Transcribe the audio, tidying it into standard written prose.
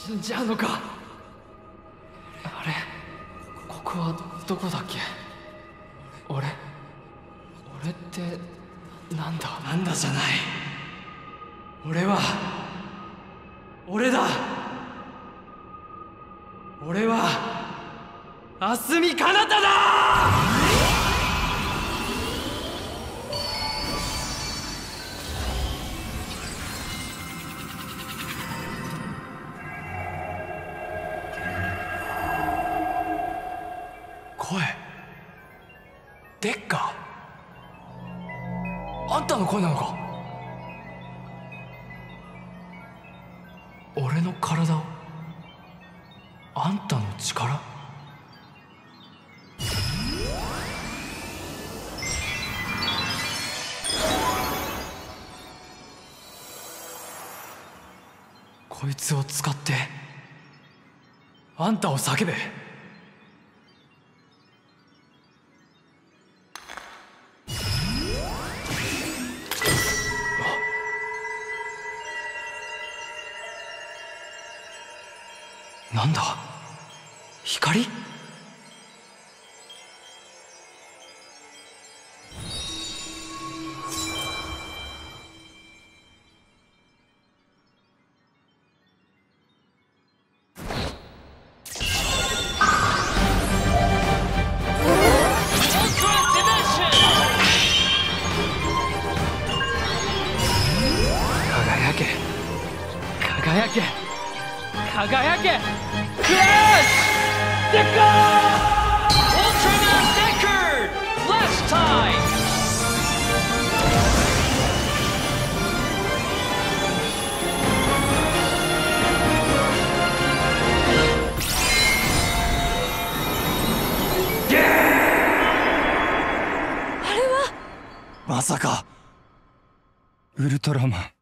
死んじゃうのか。あれ、ここはどこだっけ。俺ってなんだ。なんだじゃない。俺は俺だ。俺は明日美彼方だ。声でっか。あんたの声なのか。俺の体をあんたの力。こいつを使ってあんたを叫べ。なんだ、光？輝け、輝け、輝け。クラッシュデッカー Ultraman Deckard Last Time。 まさかウルトラマン。